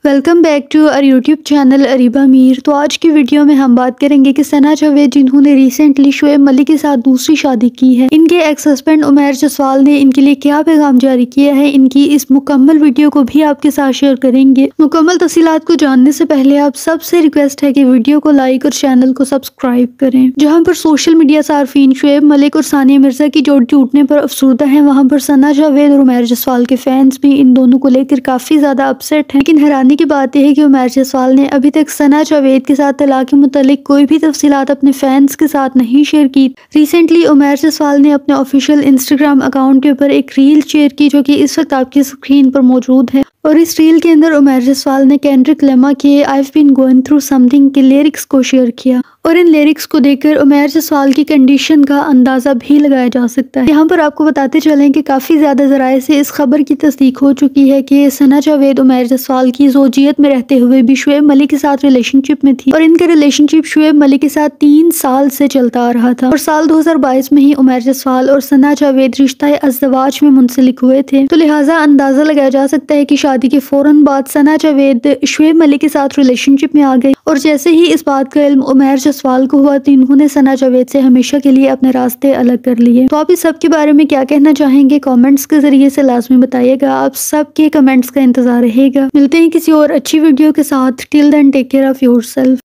Welcome back to our YouTube channel Areeba Mir. तो आज की वीडियो में हम बात करेंगे कि सना जावेद जिन्होंने रिसेंटली शोएब मलिक के साथ दूसरी शादी की है, इनके एक्स हस्बैंड उमैर जसवाल ने इनके लिए क्या पैगाम जारी किया है। इनकी इस मुकम्मल वीडियो को भी आपके साथ शेयर करेंगे। मुकम्मल तफसीलात को जानने से पहले आप सबसे रिक्वेस्ट है कि वीडियो को लाइक और चैनल को सब्सक्राइब करें। जहाँ पर सोशल मीडिया सार्फिन शोएब मलिक और सानिया मिर्जा की जोड़ी टूटने पर अफसरदा है, वहाँ पर सना जावेद और उमैर जसवाल के फैंस भी इन दोनों को लेकर काफी ज्यादा अपसेट है। लेकिन हैरानी की बात यह है कि उमैर जसवाल ने अभी तक सना जावेद के साथ तलाक के मुतालिक कोई भी तफसीलात अपने फैंस के साथ नहीं शेयर की। रिसेंटली उमैर जसवाल ने अपने ऑफिशियल इंस्टाग्राम अकाउंट के ऊपर एक रील शेयर की, जो कि इस वक्त आपकी स्क्रीन पर मौजूद है। और इस रील के अंदर उमैर जसवाल ने केंड्रिक लमा के I have been going through something के लिरिक्स को शेयर किया और इन लिरिक्स को देखकर उमैर जसवाल की कंडीशन का अंदाजा भी लगाया जा सकता है। यहाँ पर आपको बताते चलें कि काफी ज्यादा जराए से इस खबर की तस्दीक हो चुकी है कि सना जावेद उमैर जसवाल की ज़ौजियत में रहते हुए भी शोएब मलिक के साथ रिलेशनशिप में थी और इनका रिलेशनशिप शोएब मलिक के साथ 3 साल से चलता आ रहा था और साल 2022 में ही उमैर जसवाल और सना जावेद रिश्ता अज़दवाज में मुंसलिक हुए थे। तो लिहाजा अंदाजा लगाया जा सकता है कि शादी के फौरन बाद सना जावेद शोएब मलिक के साथ रिलेशनशिप में आ गई और जैसे ही इस बात का इल्म उमैर जसवाल को हुआ तो इन्होंने सना जावेद से हमेशा के लिए अपने रास्ते अलग कर लिए। तो आप इस सब के बारे में क्या कहना चाहेंगे, कमेंट्स के जरिए से लाजमी बताइएगा। आप सबके कमेंट्स का इंतजार रहेगा। मिलते हैं किसी और अच्छी वीडियो के साथ। Till then take care of yourself.